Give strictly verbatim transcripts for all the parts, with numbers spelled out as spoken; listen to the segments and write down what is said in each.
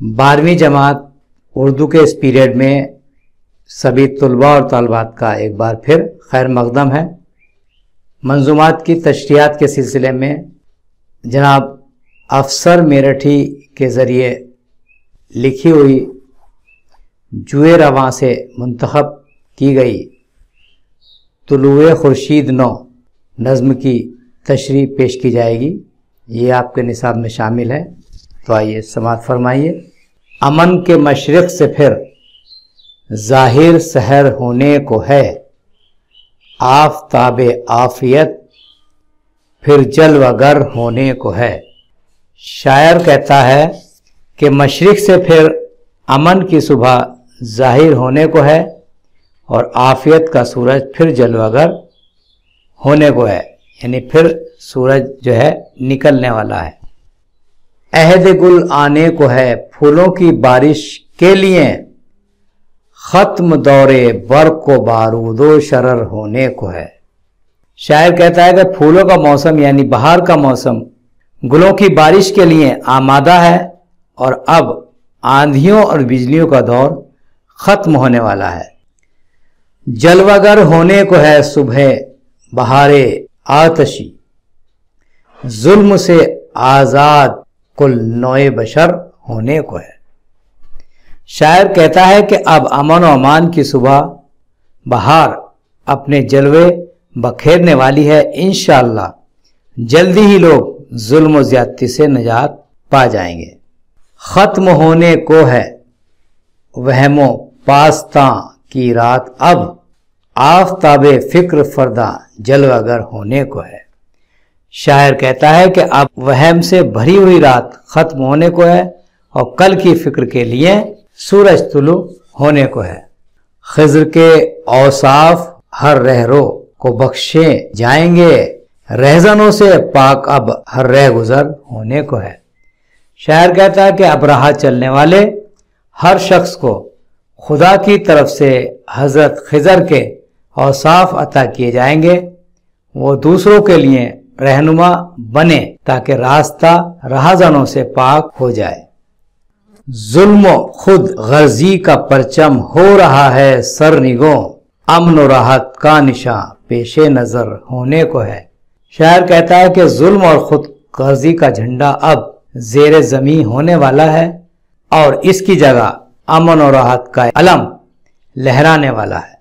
بارہویں جماعت اردو کے اس پیریڈ میں سبھی طلباء اور طالبات کا ایک بار پھر خیر مقدم ہے۔ منظومات کی تشریحات کے سلسلے میں جناب افسر میرٹھی کے ذریعے لکھی ہوئی جوئے رواں سے منتخب کی گئی طلوع خورشید نو نظم کی تشریح پیش کی جائے گی۔ یہ آپ کے نصاب میں شامل ہے، تو آئیے سماعت فرمائیے۔ امن کے مشرق سے پھر ظاہر سحر ہونے کو ہے، آفتاب عافیت پھر جلوہ گر ہونے کو ہے۔ شاعر کہتا ہے کہ مشرق سے پھر امن کی صبح ظاہر ہونے کو ہے اور عافیت کا سورج پھر جلوہ گر ہونے کو ہے، یعنی پھر سورج جو ہے نکلنے والا ہے۔ عہد گل آنے کو ہے، پھولوں کی بارش کے لیے ختم دور برق و بارود و شرر ہونے کو ہے۔ شاعر کہتا ہے کہ پھولوں کا موسم یعنی بہار کا موسم گلوں کی بارش کے لیے آمادہ ہے اور اب آندھیوں اور بجلیوں کا دور ختم ہونے والا ہے۔ جلوہ گر ہونے کو ہے صبح بہار آتشی، ظلم سے آزاد کل نوع بشر ہونے کو ہے۔ شاعر کہتا ہے کہ اب امن و امان کی صبح بہار اپنے جلوے بکھیرنے والی ہے۔ انشاءاللہ جلدی ہی لوگ ظلم و زیادتی سے نجات پا جائیں گے۔ ختم ہونے کو ہے وہم و پاستاں کی رات، اب آفتاب فکر فردا جلوہ گر ہونے کو ہے۔ شاعر کہتا ہے کہ اب وہم سے بھری ہوئی رات ختم ہونے کو ہے اور کل کی فکر کے لیے سورج طلوع ہونے کو ہے۔ خضر کے اوصاف ہر رہرو کو بخشے جائیں گے، رہزنوں سے پاک اب ہر رہ گزر ہونے کو ہے۔ شاعر کہتا ہے کہ اب راہ چلنے والے ہر شخص کو خدا کی طرف سے حضرت خضر کے اوصاف عطا کیے جائیں گے، وہ دوسروں کے لیے رہنما بنے تاکہ راستہ راہزنوں سے پاک ہو جائے۔ ظلم و خود غرضی کا پرچم ہو رہا ہے سرنگوں، امن و راحت کا نشاں پیش نظر ہونے کو ہے۔ شاعر کہتا ہے کہ ظلم اور خود غرضی کا جھنڈا اب زیر زمین ہونے والا ہے اور اس کی جگہ امن و راحت کا علم لہرانے والا ہے۔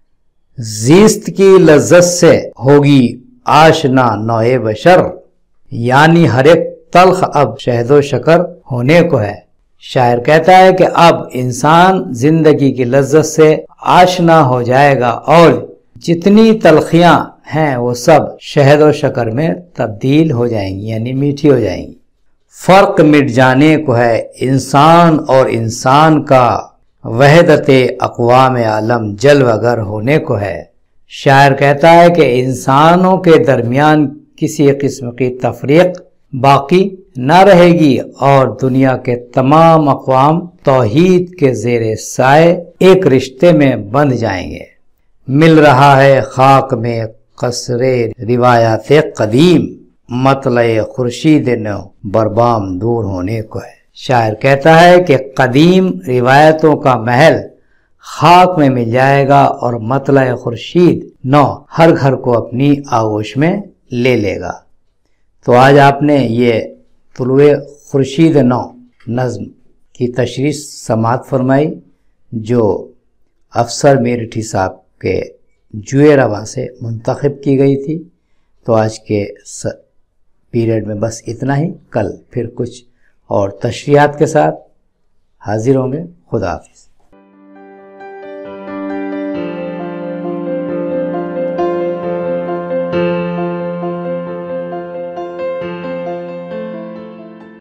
زیست کی لذت سے ہوگی آشنا نوع بشر، یعنی ہر ایک تلخ اب شہد و شکر ہونے کو ہے۔ شاعر کہتا ہے کہ اب انسان زندگی کی لذت سے آشنا ہو جائے گا اور جتنی تلخیاں ہیں وہ سب شہد و شکر میں تبدیل ہو جائیں گی، یعنی میٹھی ہو جائیں گی۔ فرق مٹ جانے کو ہے انسان اور انسان کا، وحدت اقوام عالم جلوہ گر ہونے کو ہے۔ شاعر کہتا ہے کہ انسانوں کے درمیان کسی قسم کی تفریق باقی نہ رہے گی اور دنیا کے تمام اقوام توحید کے زیر سائے ایک رشتے میں بندھ جائیں گے۔ مل رہا ہے خاک میں قصر روایات قدیم، مطلع خورشید نو بربام دور ہونے کو ہے۔ شاعر کہتا ہے کہ قدیم روایتوں کا محل خاک میں مل جائے گا اور مطلع خورشید نو ہر گھر کو اپنی آغوش میں لے لے گا۔ تو آج آپ نے یہ طلوع خورشید نو نظم کی تشریح سماعت فرمائی جو افسر میرٹھی صاحب کے جوئے رواں سے منتخب کی گئی تھی۔ تو آج کے پیریڈ میں بس اتنا ہی، کل پھر کچھ اور تشریحات کے ساتھ حاضر ہوں گے۔ خدا حافظ۔